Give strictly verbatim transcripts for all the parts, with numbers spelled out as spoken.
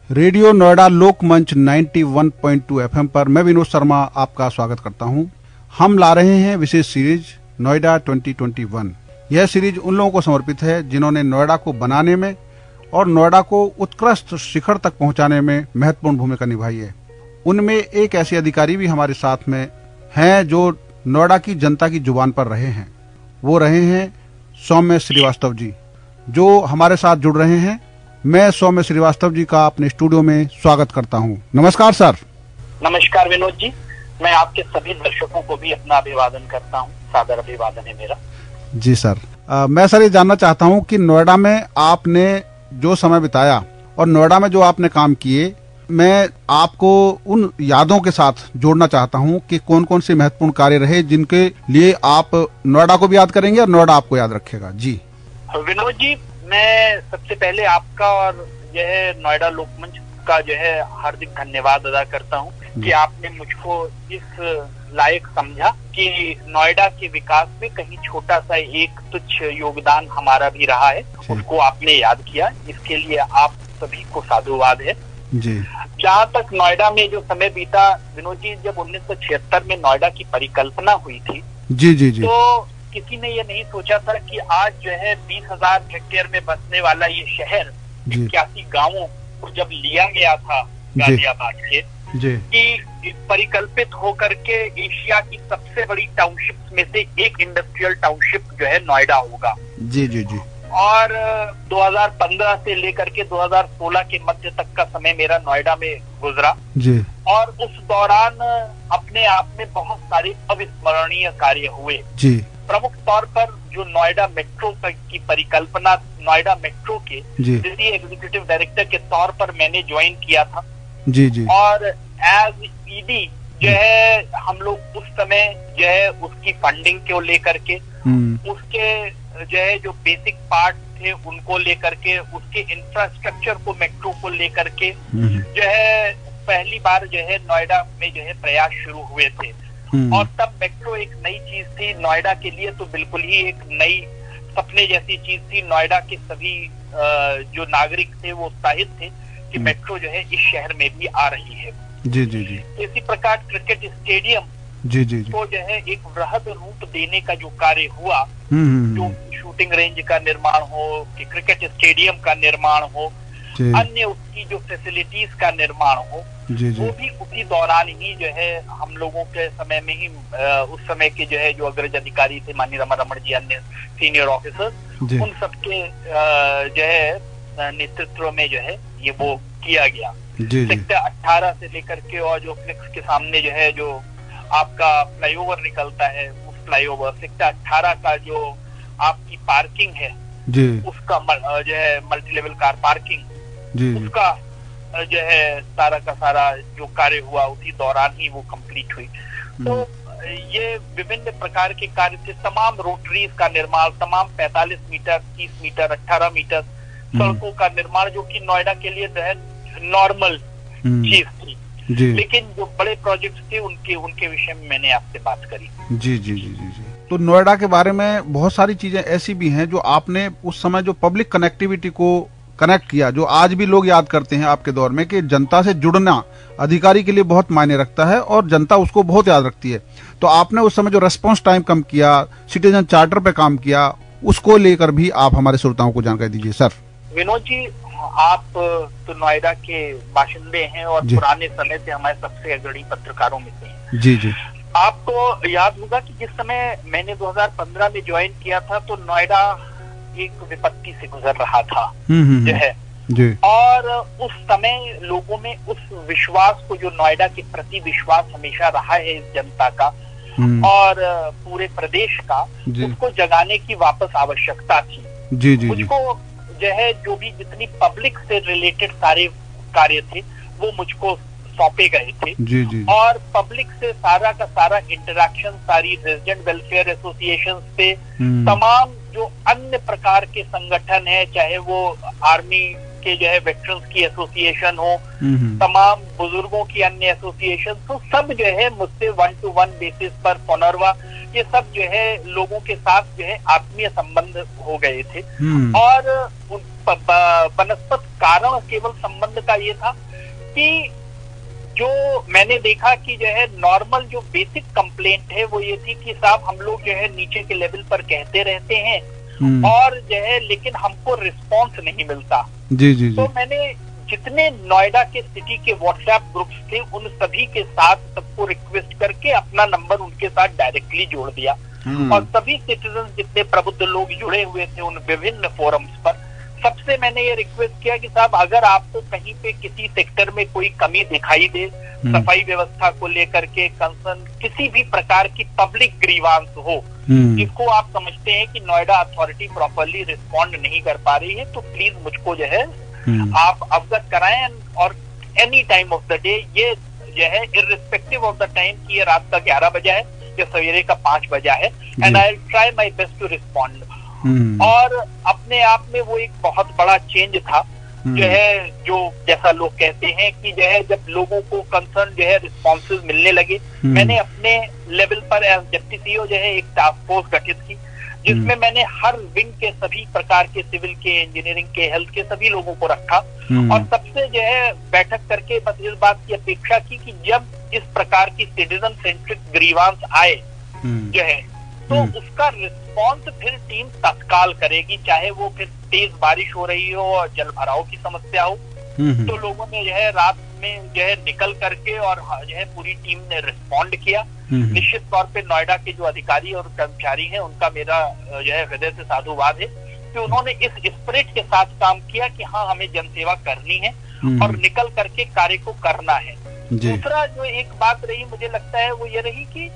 Radio Noida लोकमंच इक्यानवे point दो FM पर मैं विनोद शर्मा आपका स्वागत करता हूं। हम ला रहे हैं विशेष सीरीज नोएडा दो हज़ार इक्कीस। यह सीरीज उन लोगों को समर्पित है जिन्होंने नोएडा को बनाने में और नोएडा को उत्कृष्ट शिखर तक पहुंचाने में महत्वपूर्ण भूमिका निभाई है। उनमें एक ऐसे अधिकारी भी हमारे साथ में हैं जो नोएडा की जनता की जुबान पर रहे हैं। वो रहे हैं सौम्य श्रीवास्तव जी, जो हमारे साथ जुड़ रहे हैं। मैं सौम्य श्रीवास्तव जी का अपने स्टूडियो में स्वागत करता हूं। नमस्कार सर। नमस्कार विनोद जी, मैं आपके सभी दर्शकों को भी अपना अभिवादन करता हूं। सादर अभिवादन है मेरा। जी सर, आ, मैं सर ये जानना चाहता हूं कि नोएडा में आपने जो समय बिताया और नोएडा में जो आपने काम किए, मैं आपको उन यादों के साथ जोड़ना चाहता हूं कि कौन कौन से महत्वपूर्ण कार्य रहे जिनके लिए आप नोएडा को भी याद करेंगे और नोएडा आपको याद रखेगा। जी विनोद जी, मैं सबसे पहले आपका और यह नोएडा लोकमंच का जो है हार्दिक धन्यवाद अदा करता हूं कि आपने मुझको इस लायक समझा कि नोएडा के विकास में कहीं छोटा सा एक तुच्छ योगदान हमारा भी रहा है, उसको आपने याद किया। इसके लिए आप सभी को साधुवाद है जी। जहाँ तक नोएडा में जो समय बीता विनोद जी, जब उन्नीस सौ छिहत्तर में नोएडा की परिकल्पना हुई थी जी जी जी तो किसी ने ये नहीं सोचा था कि आज जो है बीस हजार हेक्टेयर में बसने वाला ये शहर इक्यासी गांवों को जब लिया गया था गाजियाबाद से, कि परिकल्पित होकर के एशिया की सबसे बड़ी टाउनशिप में से एक इंडस्ट्रियल टाउनशिप जो है नोएडा होगा। जी जी जी और दो हज़ार पंद्रह से लेकर के दो हज़ार सोलह के मध्य तक का समय मेरा नोएडा में गुजरा जी। और उस दौरान अपने आप में बहुत सारे अविस्मरणीय कार्य हुए जी। प्रमुख तौर पर जो नोएडा मेट्रो की परिकल्पना, नोएडा मेट्रो के सिटी एग्जीक्यूटिव डायरेक्टर के तौर पर मैंने ज्वाइन किया था जी जी। और एज ईडी जो है हम लोग उस समय जो है उसकी फंडिंग को लेकर के, उसके जो है जो बेसिक पार्ट थे उनको लेकर के, उसके इंफ्रास्ट्रक्चर को, मेट्रो को लेकर के जो है पहली बार जो है नोएडा में जो है प्रयास शुरू हुए थे। और तब मेट्रो एक नई चीज थी नोएडा के लिए, तो बिल्कुल ही एक नई सपने जैसी चीज थी। नोएडा के सभी जो नागरिक थे वो उत्साहित थे कि मेट्रो जो है इस शहर में भी आ रही है। जी जी जी। इसी प्रकार क्रिकेट स्टेडियम जी जी जी को जो है एक वृहद रूप देने का जो कार्य हुआ, जो शूटिंग रेंज का निर्माण हो, कि क्रिकेट स्टेडियम का निर्माण हो, अन्य उसकी जो फैसिलिटीज का निर्माण हो, जी जी। वो भी उसी दौरान ही जो है हम लोगों के समय में ही उस समय के जो है जो अग्रज अधिकारी थे, माननीय रमा रमण जी, अन्य सीनियर ऑफिसर्स, उन सबके जो है नेतृत्व में जो है ये वो किया गया। सेक्टर अठारह से लेकर के और जो फ्लेक्स के सामने जो है जो आपका फ्लाईओवर निकलता है, उस फ्लाईओवर सेक्टर अठारह का जो आपकी पार्किंग है जी, उसका जो है मल्टी लेवल कार पार्किंग जी, उसका जो है सारा का सारा जो कार्य हुआ उसी दौरान ही वो कंप्लीट हुई। तो ये विभिन्न प्रकार के कार्य थे। तमाम रोटरीज का निर्माण, तमाम पैंतालीस मीटर, तीस मीटर, अठारह मीटर सड़कों का निर्माण, जो कि नोएडा के लिए जो है नॉर्मल चीज थी, लेकिन जो बड़े प्रोजेक्ट्स थे उनके उनके विषय में मैंने आपसे बात करी। जी जी जी जी जी। तो नोएडा के बारे में बहुत सारी चीजें ऐसी भी हैं जो आपने उस समय जो पब्लिक कनेक्टिविटी को कनेक्ट किया, जो आज भी लोग याद करते हैं आपके दौर में, कि जनता से जुड़ना अधिकारी के लिए बहुत मायने रखता है और जनता उसको बहुत याद रखती है। तो आपने उस समय जो रेस्पॉन्स टाइम कम किया, सिटीजन चार्टर पे काम किया, उसको लेकर भी आप हमारे श्रोताओं को जानकारी दीजिए सर। विनोद जी, आप तो नोएडा के बाशिंदे हैं और पुराने समय से हमारे सबसे अग्रणी पत्रकारों में से हैं। जी जी। आपको याद होगा कि जिस समय मैंने दो हज़ार पंद्रह में ज्वाइन किया था तो नोएडा एक विपत्ति से गुजर रहा था जो है जी। और उस समय लोगों में उस विश्वास को, जो नोएडा के प्रति विश्वास हमेशा रहा है इस जनता का और पूरे प्रदेश का, उसको जगाने की वापस आवश्यकता थी। जी जी। मुझको जो है जो भी जितनी पब्लिक से रिलेटेड सारे कार्य थे वो मुझको सौंपे गए थे जी जी। और पब्लिक से सारा का सारा इंटरेक्शन, सारी रेजिडेंट वेलफेयर एसोसिएशन पे, तमाम जो अन्य प्रकार के संगठन है, चाहे वो आर्मी के जो है वेटरन्स की एसोसिएशन हो, तमाम बुजुर्गों की अन्य एसोसिएशन, तो सब जो है मुझसे वन टू वन बेसिस पर, फोनरवा ये सब जो है लोगों के साथ जो है आत्मीय संबंध हो गए थे। और बनस्पत कारण केवल संबंध का ये था कि जो मैंने देखा कि जो है नॉर्मल जो बेसिक कंप्लेंट है वो ये थी कि साहब हम लोग जो है नीचे के लेवल पर कहते रहते हैं और जो है लेकिन हमको रिस्पांस नहीं मिलता। जी जी जी। तो मैंने जितने नोएडा के सिटी के व्हाट्सएप ग्रुप्स थे उन सभी के साथ सबको रिक्वेस्ट करके अपना नंबर उनके साथ डायरेक्टली जोड़ दिया और सभी सिटीजन जितने प्रबुद्ध लोग जुड़े हुए थे उन विभिन्न फोरम्स पर सबसे मैंने ये रिक्वेस्ट किया कि साहब अगर आपको कहीं पे किसी सेक्टर में कोई कमी दिखाई दे, सफाई व्यवस्था को लेकर के कंसर्न, किसी भी प्रकार की पब्लिक ग्रीवांस हो जिसको आप समझते हैं कि नोएडा अथॉरिटी प्रॉपरली रिस्पॉन्ड नहीं कर पा रही है, तो प्लीज मुझको जो है आप अवगत कराएं और any time of the day, ये जो है इर्रिस्पेक्टिव ऑफ द टाइम कि ये रात का ग्यारह बजा है या सवेरे का पांच बजा है, and I will try my best to respond. और अपने आप में वो एक बहुत बड़ा चेंज था जो है, जो जैसा लोग कहते हैं कि जो है जब लोगों को कंसर्न जो है रिस्पॉन्सेज मिलने लगे, मैंने अपने लेवल पर एज डिप्टी सीईओ जो है एक टास्क फोर्स गठित की जिसमें मैंने हर विंग के सभी प्रकार के, सिविल के, इंजीनियरिंग के, हेल्थ के सभी लोगों को रखा और सबसे जो है बैठक करके बस इस बात की अपेक्षा की कि जब इस प्रकार की सिटीजन सेंट्रिक ग्रीवांस आए जो है तो उसका रिस्पॉन्स फिर टीम तत्काल करेगी, चाहे वो फिर तेज बारिश हो रही हो और जल भराव की समस्या हो। तो लोगों ने जो है रात में जो है निकल करके और जो है पूरी टीम ने रिस्पॉन्ड किया। निश्चित तौर पे नोएडा के जो अधिकारी और कर्मचारी हैं उनका मेरा जो है हृदय से साधुवाद है कि उन्होंने इस स्पिरिट के साथ काम किया कि हाँ हमें जनसेवा करनी है और निकल करके कार्य को करना है। दूसरा जो एक बात रही मुझे लगता है वो ये रही कि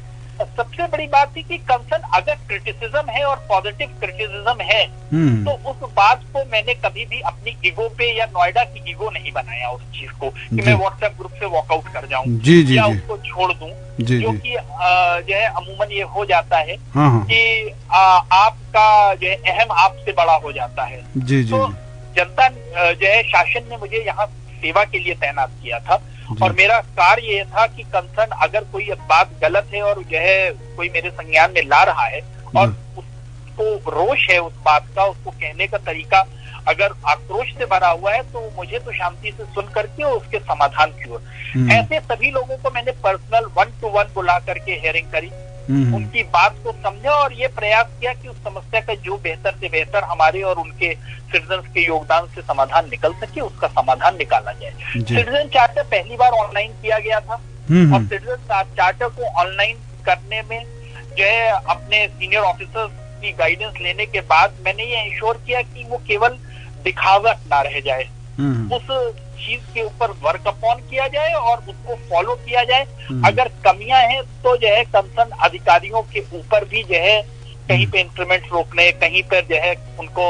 सबसे बड़ी बात थी कि कंसर्न अगर क्रिटिसिज्म है और पॉजिटिव क्रिटिसिज्म है तो उस बात को मैंने कभी भी अपनी ईगो पे या नोएडा की ईगो नहीं बनाया उस चीज को कि मैं व्हाट्सएप ग्रुप से वॉकआउट कर जाऊं जी, जी, या जी. उसको छोड़ दूं, जी, जो जी. कि जो है अमूमन ये हो जाता है हाँ, हाँ. कि आ, आपका जो है अहम आपसे बड़ा हो जाता है। जी, जी, तो जनता जो है शासन ने मुझे यहाँ सेवा के लिए तैनात किया था और मेरा कार्य ये था कि कंसर्न अगर कोई बात गलत है और जो है कोई मेरे संज्ञान में ला रहा है और उसको रोष है उस बात का, उसको कहने का तरीका अगर आक्रोश से भरा हुआ है तो मुझे तो शांति से सुन करके और उसके समाधान की ओर। ऐसे सभी लोगों को मैंने पर्सनल वन टू वन बुला करके हियरिंग करी, उनकी बात को समझा और ये प्रयास किया कि उस समस्या का जो बेहतर से बेहतर हमारे और उनके सिटीजन्स के योगदान से समाधान निकल सके उसका समाधान निकाला जाए। सिटीजन चार्टर पहली बार ऑनलाइन किया गया था और सिटीजन चार्टर को ऑनलाइन करने में जो है अपने सीनियर ऑफिसर्स की गाइडेंस लेने के बाद मैंने ये इंश्योर किया कि वो केवल दिखावट ना रह जाए, उस चीज के ऊपर वर्क अपॉन किया जाए और उसको फॉलो किया जाए। अगर कमियां हैं तो जो है कंसर्न अधिकारियों के ऊपर भी जो है कहीं पे इंक्रीमेंट रोकने, कहीं पर जो है उनको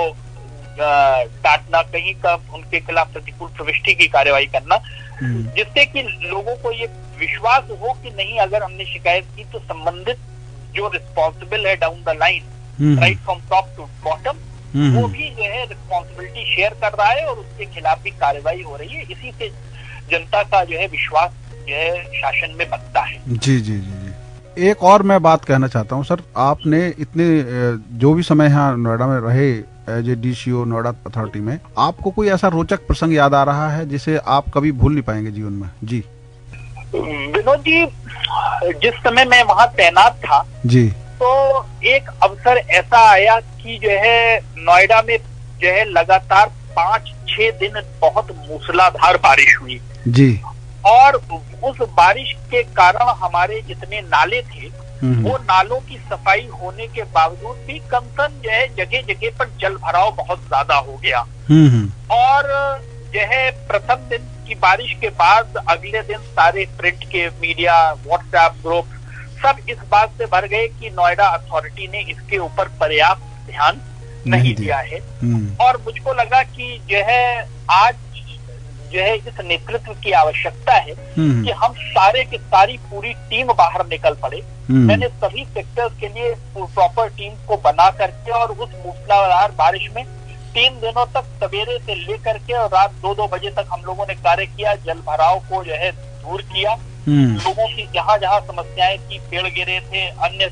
डांटना, कहीं का उनके खिलाफ प्रतिकूल प्रविष्टि की कार्यवाही करना, जिससे कि लोगों को ये विश्वास हो कि नहीं अगर हमने शिकायत की तो संबंधित जो रिस्पॉन्सिबल है down the line right from top to bottom वो भी जो है रिस्पॉन्सिबिलिटी शेयर कर रहा है और उसके खिलाफ भी कार्रवाई हो रही है। इसी से जनता का जो है विश्वास जो है शासन में बनता है। जी जी जी जी एक और मैं बात कहना चाहता हूँ सर, आपने इतने जो भी समय यहाँ नोएडा में रहे as a DCO Noida authority में, आपको कोई ऐसा रोचक प्रसंग याद आ रहा है जिसे आप कभी भूल नहीं पाएंगे जीवन में? जी विनोद जी, जिस समय मैं वहाँ तैनात था जी तो एक अवसर ऐसा आया कि जो है नोएडा में जो है लगातार पाँच छह दिन बहुत मूसलाधार बारिश हुई जी, और उस बारिश के कारण हमारे जितने नाले थे वो नालों की सफाई होने के बावजूद भी कंसर्न जो है जगह जगह पर जल भराव बहुत ज्यादा हो गया। और जो है प्रथम दिन की बारिश के बाद अगले दिन सारे प्रिंट के मीडिया, व्हाट्सएप ग्रुप सब इस बात से भर गए कि नोएडा अथॉरिटी ने इसके ऊपर पर्याप्त ध्यान नहीं दिया है। और मुझको लगा कि जो है आज जो है इस नेतृत्व की आवश्यकता है कि हम सारे की सारी पूरी टीम बाहर निकल पड़े। मैंने सभी सेक्टर्स के लिए प्रॉपर टीम को बना करके और उस मूसलाधार बारिश में तीन दिनों तक सवेरे से लेकर के और रात दो दो बजे तक हम लोगों ने कार्य किया, जल भराव को जो है दूर किया लोगों की जहाँ जहाँ समस्याएं थी, पेड़ गिरे थे, अन्य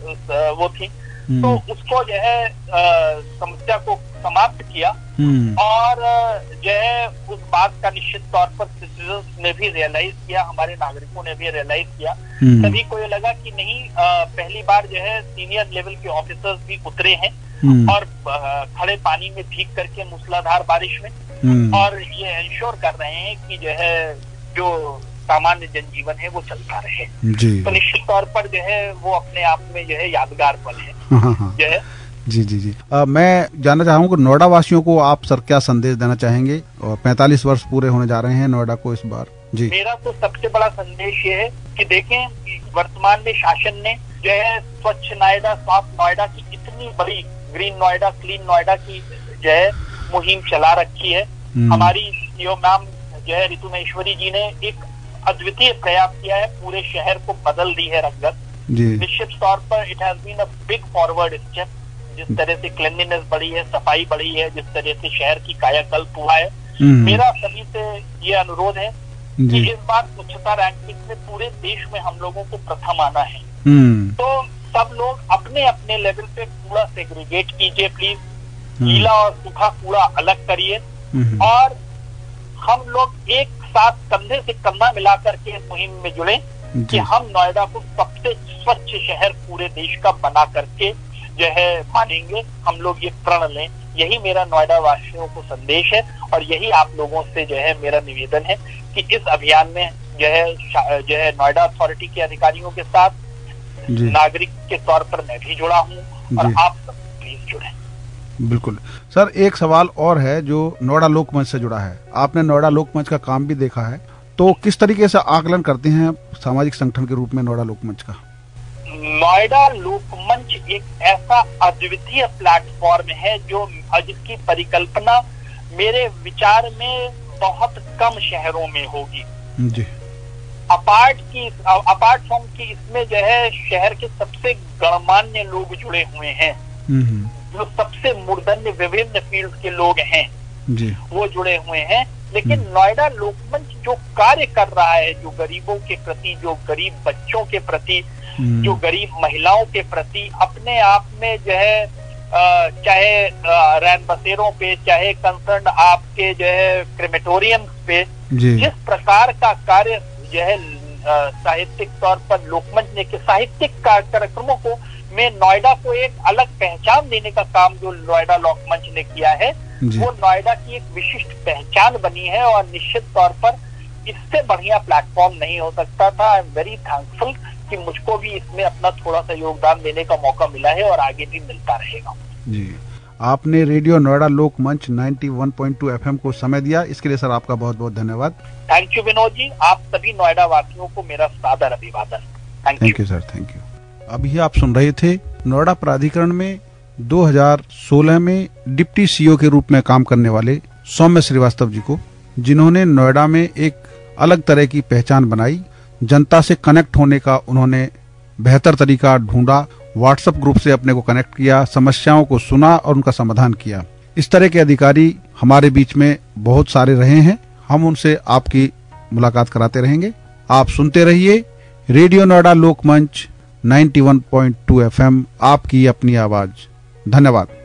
वो थी, तो उसको जो है समस्या को समाप्त किया और जो है उस बात का निश्चित तौर पर सिटीजन्स ने भी रियलाइज किया, हमारे नागरिकों ने भी रियलाइज किया। सभी को ये लगा कि नहीं, आ, पहली बार जो है सीनियर लेवल के ऑफिसर्स भी उतरे हैं और आ, खड़े पानी में भीग करके मूसलाधार बारिश में, और ये इंश्योर कर रहे हैं कि जो है जो सामान्य जनजीवन है वो चलता रहे। तो निश्चित तौर पर जो है वो अपने आप में जो है यादगार पल है जो है। जी जी जी आ, मैं जानना चाहूँगा नोएडा वासियों को आप सर क्या संदेश देना चाहेंगे, और पैंतालीस वर्ष पूरे होने जा रहे हैं नोएडा को इस बार। जी, मेरा तो सबसे बड़ा संदेश ये है कि देखें, वर्तमान में शासन ने जो है स्वच्छ नोएडा, साफ नोएडा की इतनी बड़ी ग्रीन नोएडा, क्लीन नोएडा की जो है मुहिम चला रखी है। हमारी सीओ मैम जो है ऋतु महेश्वरी जी ने एक अद्वितीय प्रयास किया है, पूरे शहर को बदल दी है रंगत। निश्चित तौर पर it has been a big forward step. जिस तरह से क्लीनलीनेस बढ़ी है, सफाई बढ़ी है, जिस तरह से शहर की कायाकल्प हुआ है, मेरा सभी से ये अनुरोध है कि इस बार स्वच्छता रैंकिंग में पूरे देश में हम लोगों को प्रथम आना है। तो सब लोग अपने अपने लेवल पे कूड़ा सेग्रीगेट कीजिए प्लीज, गीला और सूखा कूड़ा अलग करिए, और हम लोग एक साथ कंधे से कंधा मिलाकर के इस मुहिम में जुड़े कि हम नोएडा को सबसे स्वच्छ शहर पूरे देश का बना करके जो है मानेंगे। हम लोग ये प्रण लें, यही मेरा नोएडा वासियों को संदेश है, और यही आप लोगों से जो है मेरा निवेदन है कि इस अभियान में जो है जो है नोएडा अथॉरिटी के अधिकारियों के साथ नागरिक के तौर पर मैं भी जुड़ा हूँ, और आप सब प्लीज जुड़े। बिल्कुल सर, एक सवाल और है जो नोएडा लोकमंच से जुड़ा है। आपने नोएडा लोकमंच का काम भी देखा है, तो किस तरीके से आकलन करते हैं सामाजिक संगठन के रूप में नोएडा लोकमंच का? नोएडा लोकमंच एक ऐसा अद्वितीय प्लेटफॉर्म है जो जिसकी परिकल्पना मेरे विचार में बहुत कम शहरों में होगी। जी, अपार्ट की अपार्ट फ्रॉम की इसमें जो है शहर के सबसे गणमान्य लोग जुड़े हुए हैं, जो सबसे मूर्धन्य विभिन्न फील्ड के लोग हैं जी, वो जुड़े हुए हैं। लेकिन नोएडा लोकमंच जो कार्य कर रहा है, जो गरीबों के प्रति, जो गरीब बच्चों के प्रति, जो गरीब महिलाओं के प्रति, अपने आप में जो है चाहे रैन बसेरों पे, चाहे कंसर्न आपके जो है क्रेमेटोरियम्स पे, जिस प्रकार का कार्य जो है साहित्यिक तौर पर लोकमंच ने के साहित्यिक कार्यक्रमों को में नोएडा को एक अलग पहचान देने का काम जो नोएडा लोकमंच ने किया है, वो नोएडा की एक विशिष्ट पहचान बनी है, और निश्चित तौर पर इससे बढ़िया प्लेटफॉर्म नहीं हो सकता था। आई एम वेरी थैंकफुल कि मुझको भी इसमें अपना थोड़ा सा योगदान देने का मौका मिला है, और आगे भी मिलता रहेगा। जी, आपने रेडियो नोएडा लोकमंच इक्यानवे पॉइंट दो एफएम को समय दिया, इसके लिए सर आपका बहुत बहुत धन्यवाद। थैंक यू विनोद जी, आप सभी नोएडा वासियों को मेरा सादर अभिवादन। Thank you sir, thank you. अभी आप सुन रहे थे नोएडा प्राधिकरण में दो हज़ार सोलह में डिप्टी सीईओ के रूप में काम करने वाले सौम्य श्रीवास्तव जी को, जिन्होंने नोएडा में एक अलग तरह की पहचान बनाई। जनता से कनेक्ट होने का उन्होंने बेहतर तरीका ढूंढा, व्हाट्सएप ग्रुप से अपने को कनेक्ट किया, समस्याओं को सुना और उनका समाधान किया। इस तरह के अधिकारी हमारे बीच में बहुत सारे रहे हैं, हम उनसे आपकी मुलाकात कराते रहेंगे। आप सुनते रहिए रेडियो नोएडा लोकमंच इक्यानवे पॉइंट दो एफएम, आपकी अपनी आवाज। धन्यवाद।